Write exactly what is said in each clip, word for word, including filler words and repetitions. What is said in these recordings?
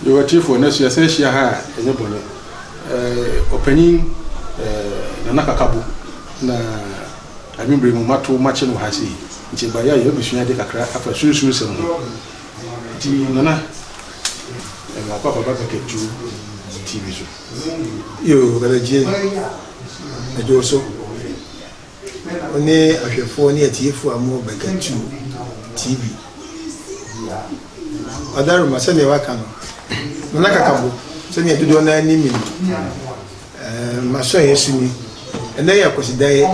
You were chief for next year, say she ha, and your bonnet. Opening Nana Kabu, na I mean, bring Mato Machin Hasi, which by ya, you be sure they crack after shoes. Nana, and my papa back at you T V show. You, but again, I do so. Only a few near T V for a more back at you T V. Other must send a wakano. Nakakabu, send you to do any minute. My son is me, and they are considered.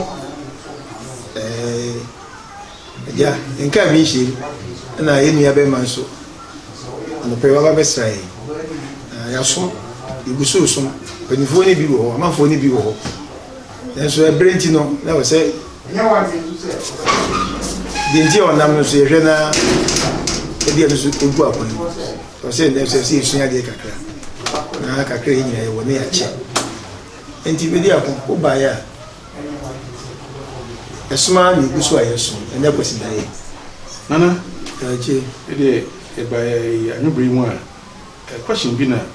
Yeah, in Kavishi, and I in Yabe Manso. And the Peva Besrai. I saw you go so some when you phone be or my phone be or. Then so a brentino, that was say. The interior number say, Rena, the dear to go up on you. Or say, there's a sea soon. I did a crane when they are check. And T V who buy a small you go so I assume, and that was in Nana, by a new bring one. A question been a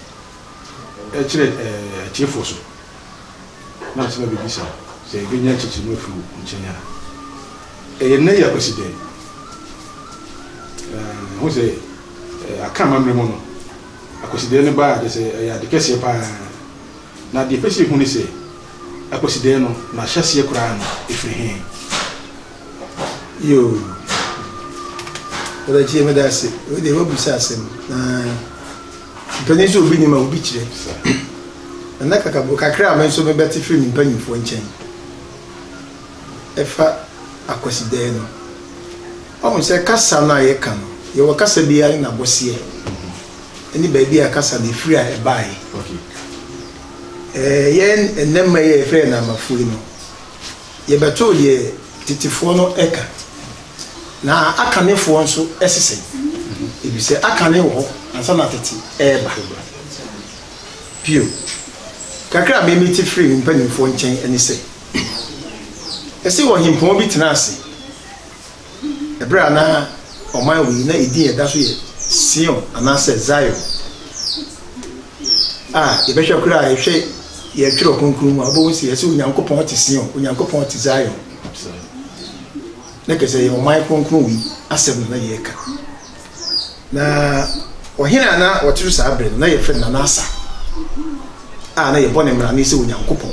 chief also. Not to be so. Say, be near to move through China. A near president. Who say, I can't remember mono. I consider anybody, they say, I had the case now the person who say, I consider no, na chassis a crown if he. You, but I came with us, they will be sassing. Peninsula will be in my beach. And like a book, I cry, I'm so better film in penny for one chain. If I consider no, I will say, Cassana, ye can. You were Cassa be in a bossier. Any baby a Cassa, the free I buy. Eh, yen and then my friend, I'm a fool. Ye but told ye, Titifono Eka. Now I can't for one so essay. If you say I can't walk, and some at it, eba. Pew. Kakra made me free in penny for one chain and he say, I see what him for me tenacity. A brana on my way, no idea that's way. Sion, and I said Zion. Ah, the bishop cry, if she. Ye tro konkuru ma bo si yesu nyankopon ti sion onyankopon ti Zion na kese o mai konkuru wi asem na ye ka na ohina na otru sa abre na ye fe na nasa ah na ye bone mra na se onyankopon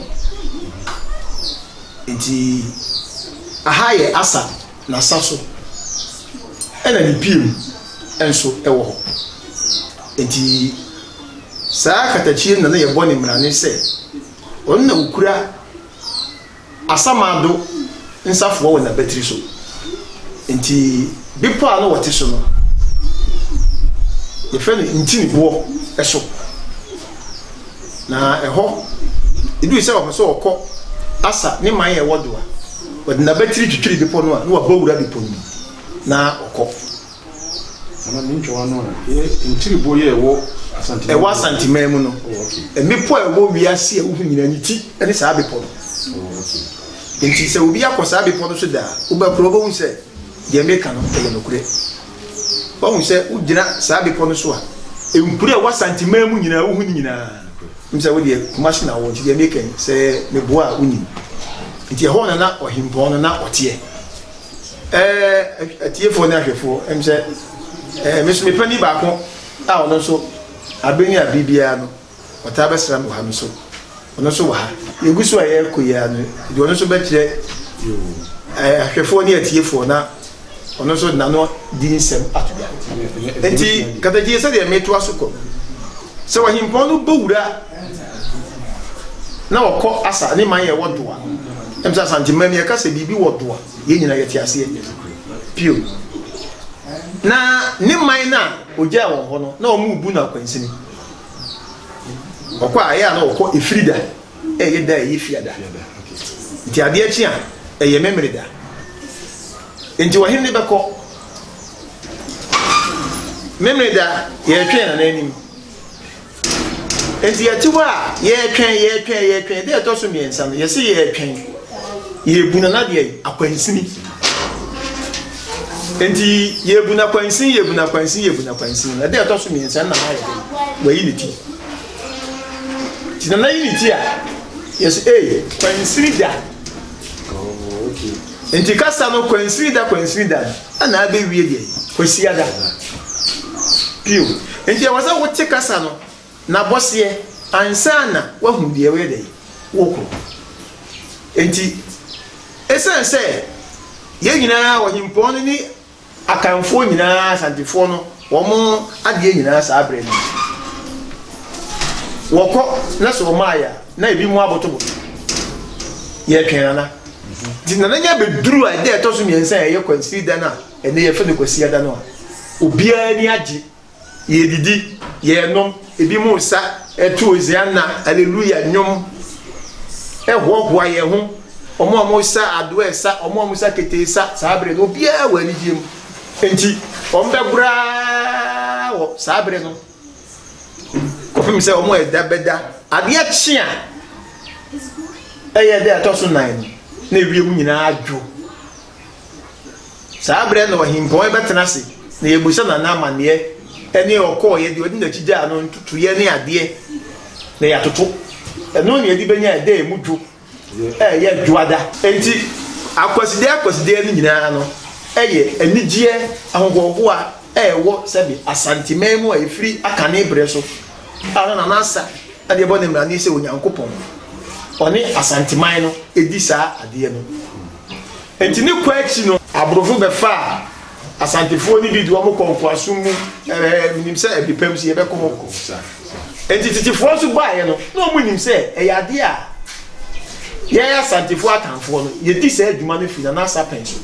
enti aha ye asa na saso ena ni pim enso ewo ho enti sa katachi na na ye bone mra na se onna ukura asamado nsafo wo na battery so enti bipo a no wote so no ye fe no ntini bo eso na eho idu se wo so okọ asa ne man ye wodo a wo na battery twitwiri bipo no a no wa bawura bipo ni na okọ ana ni ncho ano ye ntiri bo ye wo e wa santimem no e mepo e wo wiase e wo nyina niti ene saa bepo no enti se obi akosa bepo no so da wo ba pro bo hu se de meka no e no kure bo hu se wo gina saa bepo no so a e nkure wa santimem nyina wo hu nyina mse wo de machine na wo nti de meka se me bo a unim nti e ho na na ohimpo no na otie eh atiefo na hwefo emse eh me so me pani ba ko a ono so abeni abibia no otabesra mo ha no so ono so wa yegusu aye koya no de ono so betire yo eh ahwefo ni atiefo na ono so na no di nsem atoya enti kataji se de meto asoko se wa himpo no bowura na okọ asa ni man ye wodoa emsa santimam ye ka se bibi wodoa ye nyina ye tiase pio na ni man na oja won ho no na o mu bu na kwansini okwa aya na okọ efrida e ye da ye fiada nti ade achi a e ye memrida nti wo hin ne beko memrida ye twen na nanim nti ye tiwa ye twen ye twen ye twen de to so miensa no ye se ye twen ye bu na na de akwansini enti ye bu na kwansin ye bu na kwansin ye bu na kwansin na de to so miensa na ha ye wa unity ti na unity a yes eh consider oh okay enti kasa no consider consider ana abe wie de kwasi ada pio enti ya wasa wote kasa no na bose ansa na wahu de we de woko enti esan se ye nyina wo himpo ni akanfo nyina santifo no wo mo ade nyina sa abre ni woko na so maaya na ebi mu abotobo ye kenana di na nya be duru a de to so miensa ye consider na ene ye fe ne kwasi ada no obia ni age ye didi ye nom ebi mu sa etu oziana hallelujah nyom e ho ho ye ho omo omo sa ado esa omo omo sa kete sa sabre no bia wa ni dim enti ombe bra wo sabre no ko fim se omo e da beda ade a chia eye de atoso nine na ewie mu nyina adwo sabre no himpo e betena se na yebusa na na amane ene okọ ye de odi na chija no ntutu ye ne ade na ya toto eno ne edi benya de emudwo eh ye dwoada enti akwaside akwaside ni nyina no eye anigye ahogogo a ewo sebi asantimemu a efiri akane bre so ana na nasa ade bo ne mra ni se onyankopon oni asantiman no edi sa ade no enti ni kwa echi no abrofo be fa asantifo ni bi do mo konko asum eh minim se ebipem se ye be ko sa enti titifo so ba ye no no mo nim se e ya de a ye ya asantifo atanfo no ye di se aduma no fi na na sapen so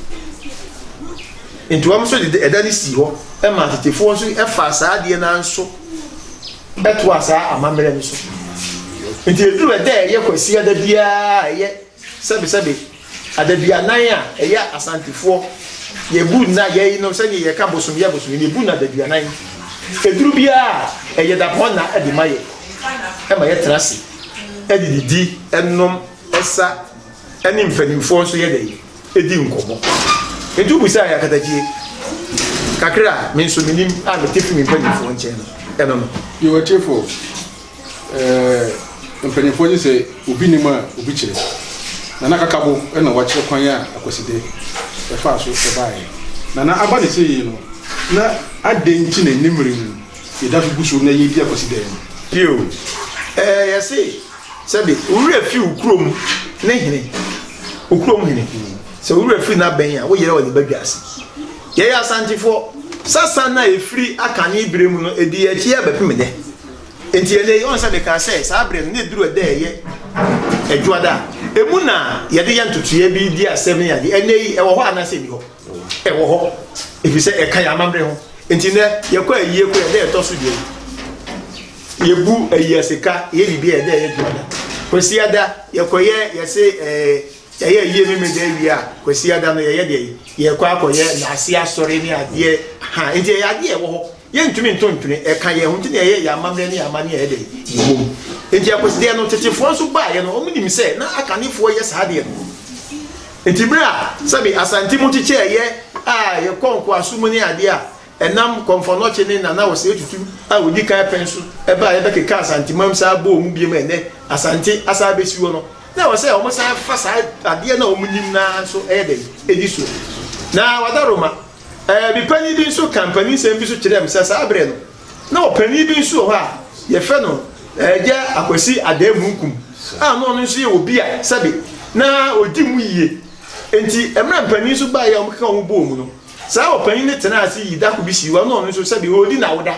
enti wo mo so de edani si ho e ma titifo so e fa sa de na nso beto asa amamere ni so enti eduru e de ye kwasi ada bia ye sabe sabe ada bia nan a e ya asantifo ye bu na ye no se ye ka bosom ye bosom ye bu na da bia nan eduru bia e ye da pon na e di maye e ma ye trase e di di enom esa eni mfanimfo so ye dey e di nkomo edu bu sa ya kataji kakra me so minim a me tefi me mfanimfo nche no e no no you were cheerful eh mfanimfo ni se obi ni ma obi kire na nakakabo e na wa kire kwan ya akwaside e fa so e bae na na aba ne se yi no na adenchi na nimre mu e da fugu so na ye di akwaside no pio eh yesi sabi uri afi ukrom ne hene ukrom hene se uri afi na ben ya wo yere wa ni badwase ye ya santifo sasa na efiri akane ibremu no edi ya chi ya bepem de enti ele on sa be ka se sa abre no ne duru ede ye edwada emu na ye de yantutu ye bi di asem ya de enei e wo ho ana se bi ho e wo ho efi se e kan ya mamre ho enti ne ye kwa yie kwa de eto so de ye bu ayi aseka ye bibi e de ye dwada kwesi ada ye koye ye se eh ye ye yie me de wi a kwesi ada no ye ye de ye kwa akoye na ase asore ni ade ha enti ye ade e wo ho ye ntumi ntontune e kan ye ho enti ye ya mamre ni amane ye de ye ho enti akwesi de no tetefo so ba ye no o munim se na akanefo ye sa de no enti bra sabi asanti mu tiche ye a ye konko asumu ni ade a enam konfono che ni na na wo se tutu a wodi kan penso e ba ye be ke ka asanti mam sa bo mu biem ene asanti asa be siwo no na wo se o mo sa fa sa ade na o munim na so e de edi so na wadaroma eh bi pani bi so company sem bi so kire am sa sa abre no na o pani bi so ha ye fe no eh je akwasi adamunkum a no no so ye obi a sabi na odi mu yie enti emra pani so ba ya o ka o bo mu no sa o pani ne tena ase yi da ko bi si wa no no so sabi odi na woda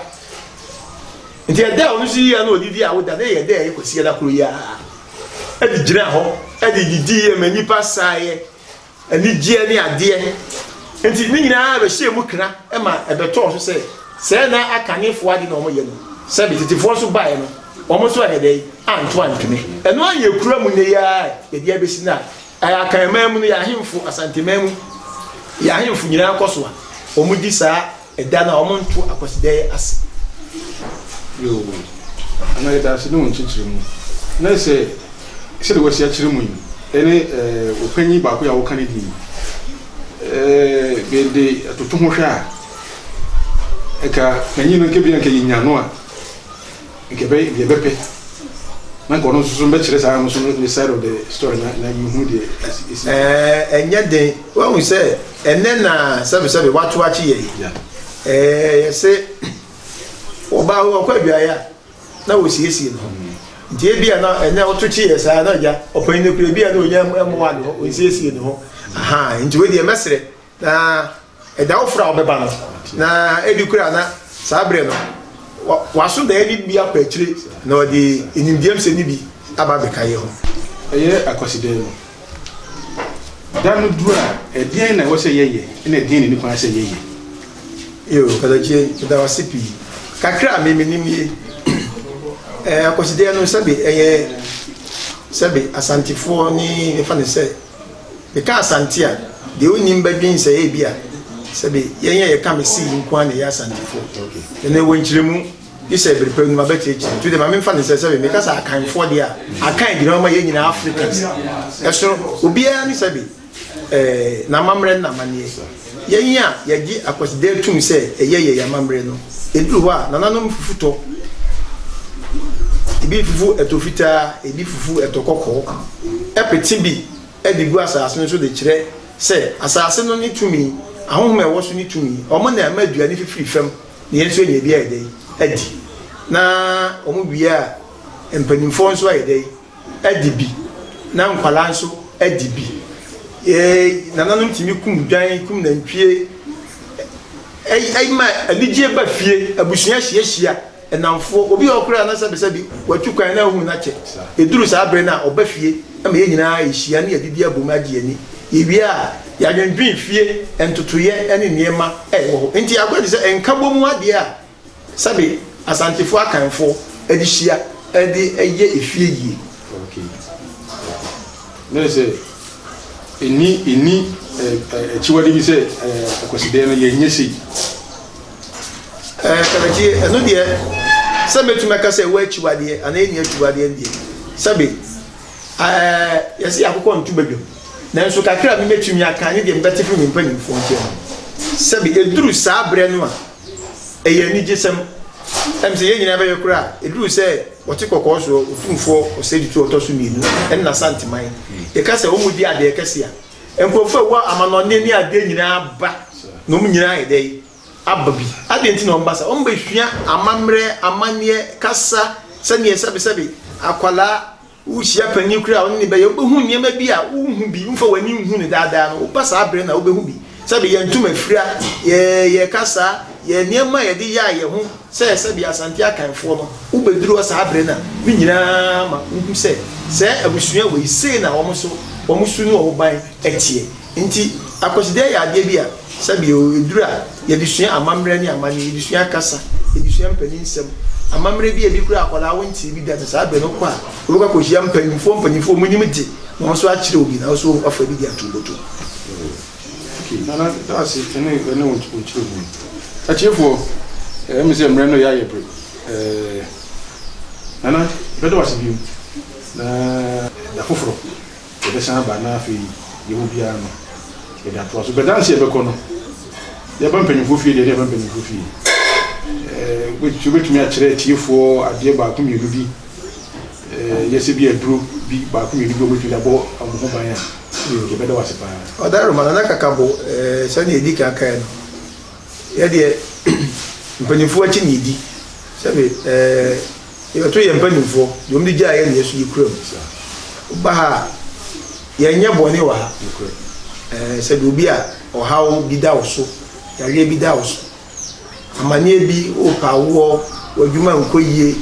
enti e da o no so yi na odi di a woda na ye da ye kwasi da kuro ya e di gira ho e di didi e mani pasa ye ani gie ni ade enti ni nyina ba hye mu kra e ma e beto so se se na akanefo ade na o mo ye no sabi titifo so ba ye no o mo so ede anto antune e no anye kura mu ne ya e dia besi na aya kan mamu no ya hemfo asantemam ya hemfo nyina akoso a o mu di sa e da na o mo nto akoside ase yo ana ida se no nchichiri mu na se se de wasi achiri mu ene eh opanyi ba ko ya wo kanedi eh bende atoto ho hwa eka panyi no ke bi na ke yinya no a nkebe be be pe na kono so so be kire sa so the side of the story na na you who the eh enye den wa hu say enne na sabe sabe watu achi ye yeah eh yese oba ho akwadua ya na wo siesie no die bia na enne otochi ye sa na ja opan ne kure bia na onya emwa no wo siesie no aha nti we die mesre na eda ofra obeba no na edi kura na sabre no waso da edi bia pa akire na odi enimdiam se ni bi aba be kaye ho eye akoside no danu dura edien na wo se yeye na edien ni kwa se yeye yo kada je da wasipi kakra me menimi eh akoside no sabe eye sabe asantifo ni e fa ne se e ka asantia de onim badwin se e bia sabe yenye ye ka me si nkwa na ya asantifo okay ene wonchiremu ise bripe no mabeti echi to de ma me fa ne se sabe me ka sa akanfo de a akan bi no ma ye nyina Africans eso obia ni sabe eh na mamre na manie yenye a ye gi akoside tum se eye ye ya mamre no eduru ho a nananom fufuto ebi fufu etofita ebi fufu etokoko epeti bi edigu asase no so de kire se asase no ni tumi ahonhom ewo so ni tumi omo na ma aduane fifiri fam ne yenso enye bia edei edi na omo bia empanimfo nso ayedei edi bi na nkwala nso edi bi eh nananom timi kum dwan kum na ntwie ai ai ma alige ba fie abusua hie hia enamfo obi okura na sabe sabe watwukwan na hu na che eduru sa abre na oba fie ama ye nyina ehia na yedidi abomagie ani yewia ya dwendwen fie entotoye ene niema ewo enti agwadi se enkabo mu ade a sabe asantifo akanfo edi hia edi eye efie yi okay me say eni eni eh chiwadi bi say akoside no ye nyesi eh kalaji eno de sabe tumeka say wa chiwade ana eni chiwade ndi sabe eh yesi akoko ntubadwo nanso kakra me metumi aka ne de mbete fu nimpa nimfo nche sabe eduru sa abre no a eye ni gisem em se ye nyina ba yekura eduru se wote kokko so ofumfo osedi tu otoso mienu en na santiman e ka se omudi ade e kase a enkrofo wa amanone ni ade nyina ba no mu nyina ede ababi ade nti no mbasa o mba hwia amamre amanie kasa sane sabe sabe akwala ushia pani kura oni be yobehu niema bi a uhu bi mfa wani hu ne daadaa no upasa abre na obehu bi sabe ye ntuma fira ye ye kasa ye niema ye de ya ye hu se se bi asante akanfo no ubeduru asa abre na bi nyina ma uhu se se abusua we sei na wo so wo su no oban etie nti akoside ya ade bi a sabe eduru a ye disua amamre ni amani ye disua kasa ye disua mpani nsem amamre bi ebi kura akwala wonti bi da sa be no kwa obuka ko hia mpanimfo mpanimfo munim di no so akire obi na so afa bi di atumboto okay nana that's it ene ene wonti wonti obi achefo eh me se mre no ya ye bre eh nana bedo wasi bi na da foforo e be san ba na afi yehu bia no e da to so be dance e be kono ye ban mpanimfo fie de ye ban mpanimfo fie eh which you bet me a chere tiefo ade ba ko mienu bi eh yesi bi aduro bi ba ko mienu bi obetu da bo amuho ban ya e be da wase pa odaro manana kakabo eh sani edi kaka no ye de mpanimfo achi ni di sabe eh ye to ye mpanimfo yom di ja ye ne yesu yikram ba ha ye nya bone wa ha eh sabe obi a ohawo bi da wo so ya ye bi da wo so amanie bi opa wo wadwuma nkoyie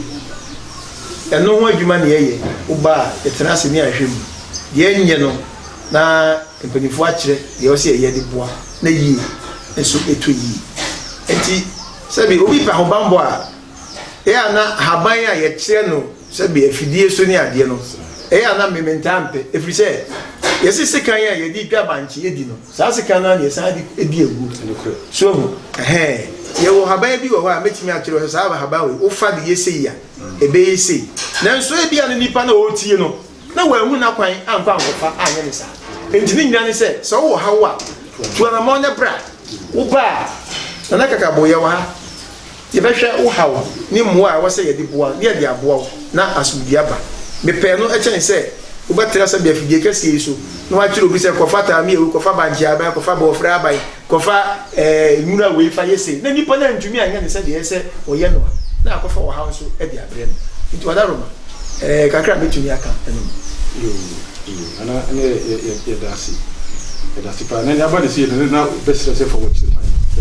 eno ho adwuma ne yeye oba etenase ne ahwem ye nye no na empanifo akire ye ose ye de boa na yie eso eto yi enti sabi obi pa ho bambo a e ana haban a ye kire no sabi afidie so ne ade no e ana mementampe efrise ye sisi kan ya ye di dwa banchi edi no sa sika na ye sa di edi egu so eh ye wo haban bi wo ha metimi akire sa haban we wo fa de ye sei ya ebe ye sei nanso e bia ne nipa na o tie no na wa hu na kwan anfa anfa anya ne sa enti ni nyina ne se so wo ha wa to na mo ne bra wo ba na kaka bo ye wa ye be hwe wo hawo ni mmoa a wo se ye de boa ne ye de aboa na asumdi aba me pe no e chen se wo ba tra se be afidie kase so no wa kire obi se kofa ta mi e kofa banji aba kofa bo fra aba kofa eh nwura we fa yese na nipa na ntumi anya ne se de yese oye no na akofa wo hawo so e de abre no nti wada roma eh kakra betumi aka enu yo ana ne ye dasi ye dasi pa na aba de se na best se for what you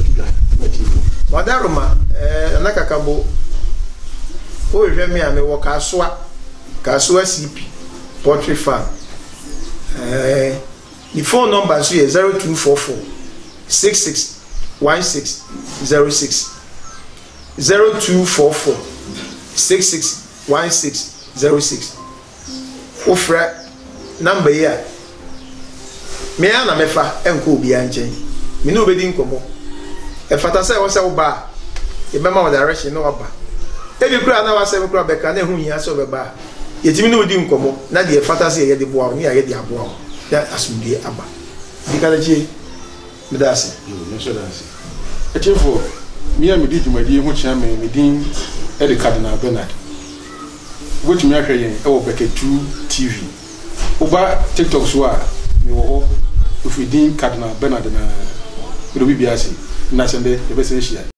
wada roma eh na kakabo o hwe me ame wo kasoa kasoa C P poultry farm eh the phone number so is zero two four four six six one six zero six zero two four four six six one six zero six ofra number here me ana mefa enko obi anchen me no obedi nkomo e fata say wo say wo ba e be ma wo direction no oba e bi kura na wa say kura be ka na hu hia so be ba yetimi no odi nkomo na de fata say ye de boa ni ye de aboa ya asumdie aba di kada ji me da se no so da se e chefo mi ya me di jumadi ho chia me me din e de Cardinal Bernard which me ahwe yen e wo Beke two T V oba TikTok so a me wo ho ofidin Cardinal Bernard na do bibia se na sende e be se hia